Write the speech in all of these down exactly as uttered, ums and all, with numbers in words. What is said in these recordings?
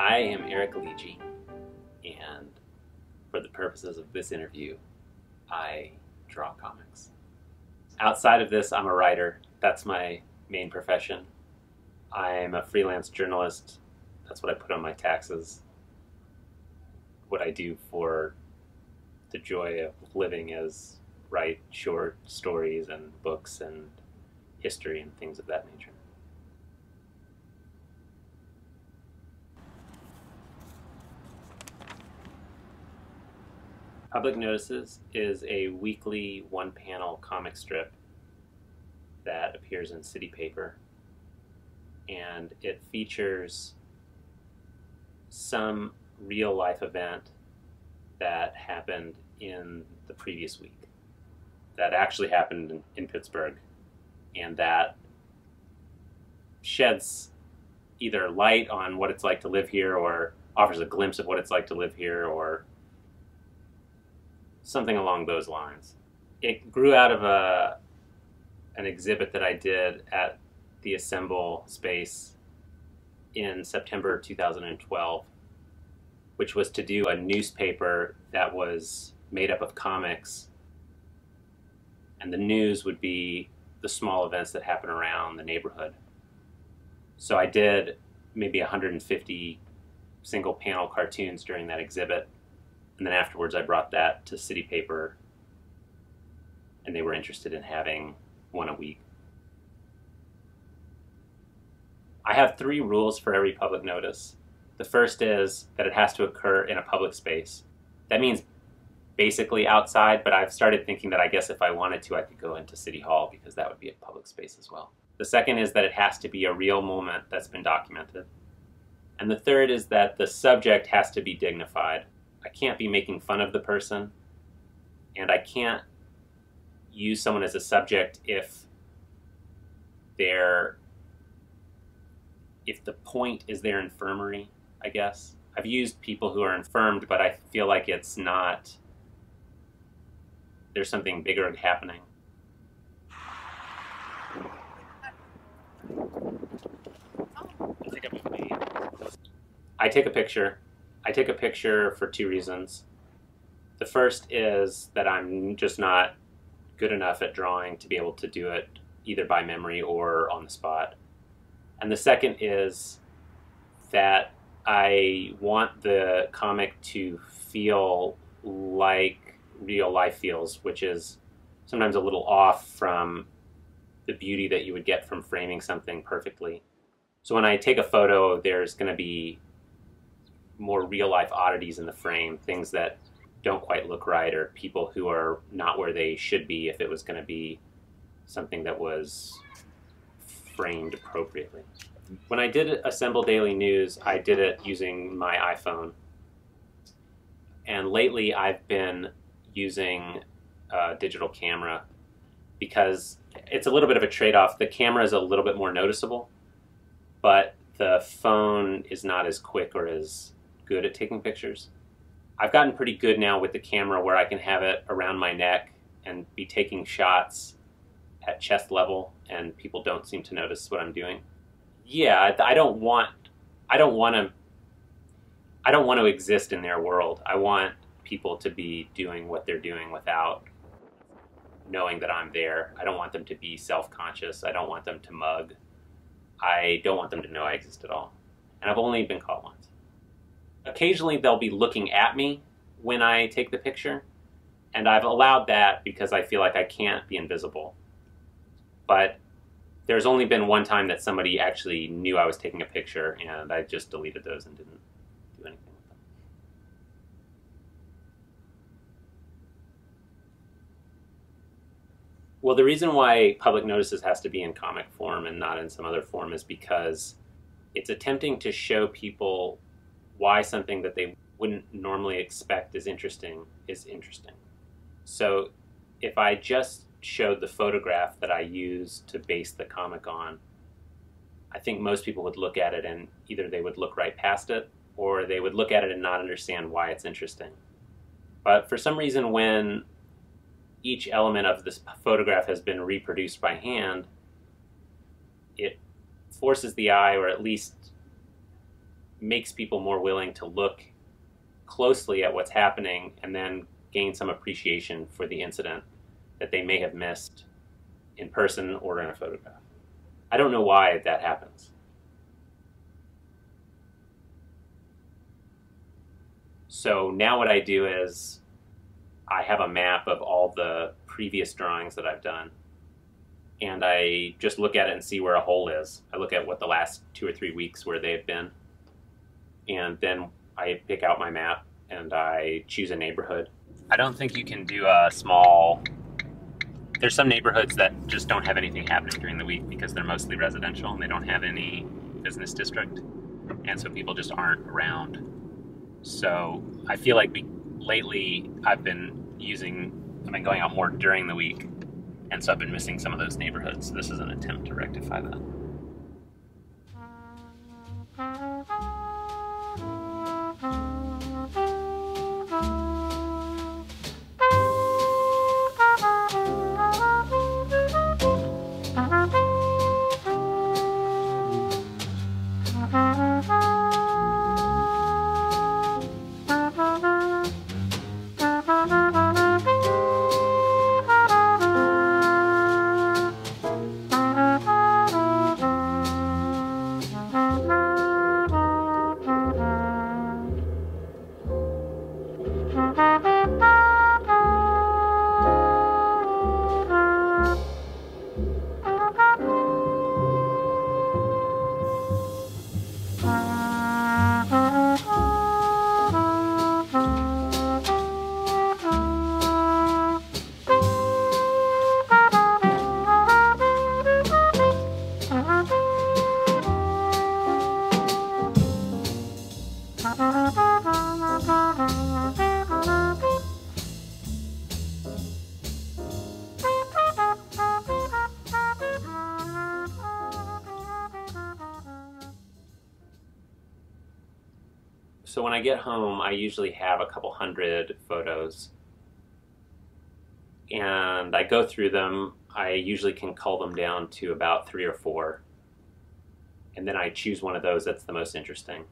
I am Eric Lidji, and for the purposes of this interview, I draw comics. Outside of this, I'm a writer. That's my main profession. I'm a freelance journalist. That's what I put on my taxes. What I do for the joy of living is write short stories and books and history and things of that nature. Public Notices is a weekly one-panel comic strip that appears in City Paper, and it features some real-life event that happened in the previous week, that actually happened in, in Pittsburgh, and that sheds either light on what it's like to live here, or offers a glimpse of what it's like to live here, or something along those lines. It grew out of a an exhibit that I did at the Assemble space in September two thousand twelve, which was to do a newspaper that was made up of comics, and the news would be the small events that happen around the neighborhood. So I did maybe one hundred fifty single panel cartoons during that exhibit, and then afterwards I brought that to City Paper, and they were interested in having one a week. I have three rules for every public notice. The first is that it has to occur in a public space. That means basically outside, but I've started thinking that I guess if I wanted to, I could go into City Hall, because that would be a public space as well. The second is that it has to be a real moment that's been documented. And the third is that the subject has to be dignified. I can't be making fun of the person, and I can't use someone as a subject if they're, if the point is their infirmary, I guess. I've used people who are infirmed, but I feel like it's not, there's something bigger happening. I take a picture. I take a picture for two reasons. The first is that I'm just not good enough at drawing to be able to do it either by memory or on the spot. And the second is that I want the comic to feel like real life feels, which is sometimes a little off from the beauty that you would get from framing something perfectly. So when I take a photo, there's going to be more real-life oddities in the frame, things that don't quite look right, or people who are not where they should be if it was going to be something that was framed appropriately. When I did Assemble Daily News, I did it using my iPhone. And lately I've been using a digital camera because it's a little bit of a trade-off. The camera is a little bit more noticeable, but the phone is not as quick or as good at taking pictures. I've gotten pretty good now with the camera where I can have it around my neck and be taking shots at chest level, and people don't seem to notice what I'm doing. Yeah, I don't want, I don't want to, I don't want to exist in their world. I want people to be doing what they're doing without knowing that I'm there. I don't want them to be self-conscious. I don't want them to mug. I don't want them to know I exist at all. And I've only been caught once. Occasionally they'll be looking at me when I take the picture, and I've allowed that because I feel like I can't be invisible. But there's only been one time that somebody actually knew I was taking a picture, and I just deleted those and didn't do anything with them. Well, the reason why Public Notices has to be in comic form and not in some other form is because it's attempting to show people why something that they wouldn't normally expect is interesting is interesting. So if I just showed the photograph that I used to base the comic on, I think most people would look at it and either they would look right past it, or they would look at it and not understand why it's interesting. But for some reason, when each element of this photograph has been reproduced by hand, it forces the eye, or at least makes people more willing to look closely at what's happening and then gain some appreciation for the incident that they may have missed in person or in a photograph. I don't know why that happens. So now what I do is I have a map of all the previous drawings that I've done, and I just look at it and see where a hole is. I look at what the last two or three weeks where they've been, and then I pick out my map and I choose a neighborhood. I don't think you can do a small... There's some neighborhoods that just don't have anything happening during the week because they're mostly residential and they don't have any business district, and so people just aren't around. So I feel like we, lately I've been using, I've been going out more during the week, and so I've been missing some of those neighborhoods. This is an attempt to rectify that. So when I get home, I usually have a couple hundred photos, and I go through them. I usually can cull them down to about three or four, and then I choose one of those that's the most interesting.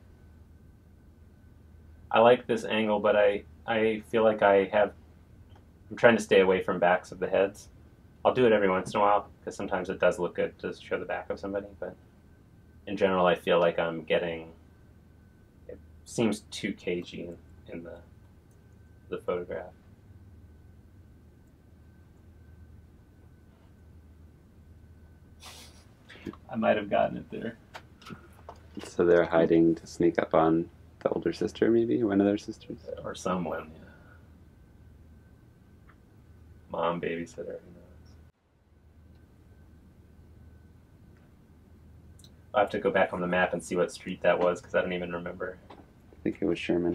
I like this angle, but I, I feel like I have, I'm trying to stay away from backs of the heads. I'll do it every once in a while, because sometimes it does look good to show the back of somebody, but in general I feel like I'm getting, it seems too cagey in, in the, the photograph. I might have gotten it there. So they're hiding to sneak up on the older sister, maybe? One of their sisters? Or someone, yeah. Mom, babysitter, who knows. I'll have to go back on the map and see what street that was, because I don't even remember. I think it was Sherman.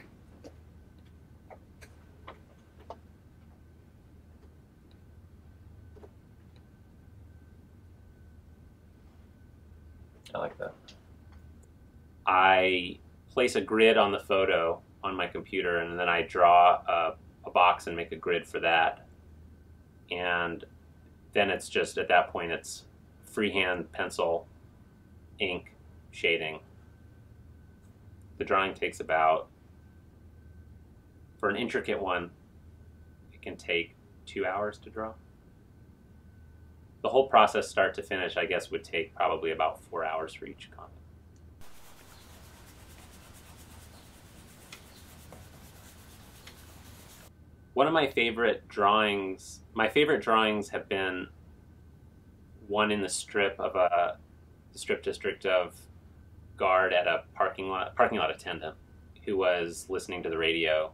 I like that. I place a grid on the photo on my computer, and then I draw a, a box and make a grid for that. And then it's just, at that point, it's freehand pencil, ink, shading. The drawing takes about, for an intricate one, it can take two hours to draw. The whole process, start to finish, I guess would take probably about four hours for each comic. One of my favorite drawings, my favorite drawings have been one in the strip of a, the strip district of guard at a parking lot, parking lot attendant who was listening to the radio.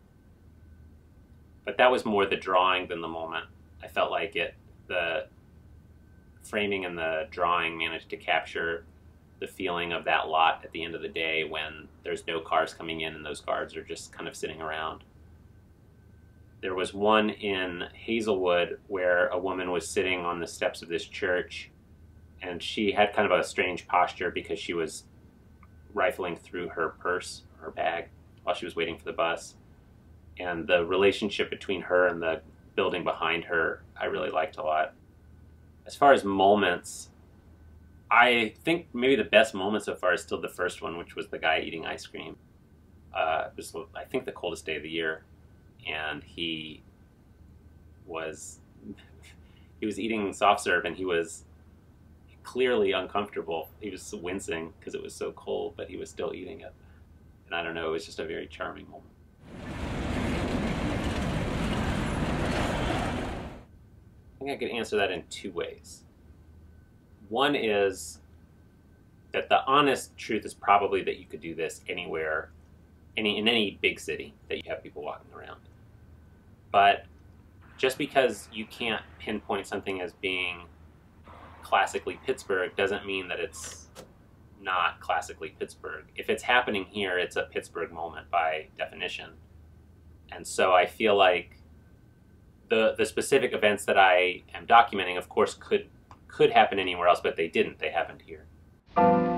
But that was more the drawing than the moment. I felt like it, the framing and the drawing managed to capture the feeling of that lot at the end of the day when there's no cars coming in and those guards are just kind of sitting around. There was one in Hazelwood where a woman was sitting on the steps of this church, and she had kind of a strange posture because she was rifling through her purse, her bag, while she was waiting for the bus. And the relationship between her and the building behind her, I really liked a lot. As far as moments, I think maybe the best moment so far is still the first one, which was the guy eating ice cream. Uh, it was, I think, the coldest day of the year, and he was he was eating soft serve, and he was clearly uncomfortable. He was wincing because it was so cold, but he was still eating it. And I don't know, it was just a very charming moment. I think I could answer that in two ways. One is that the honest truth is probably that you could do this anywhere, any in any big city that you have people walking around. But just because you can't pinpoint something as being classically Pittsburgh doesn't mean that it's not classically Pittsburgh. If it's happening here, it's a Pittsburgh moment by definition. And so I feel like the the specific events that I am documenting, of course, could could happen anywhere else, but they didn't. They happened here.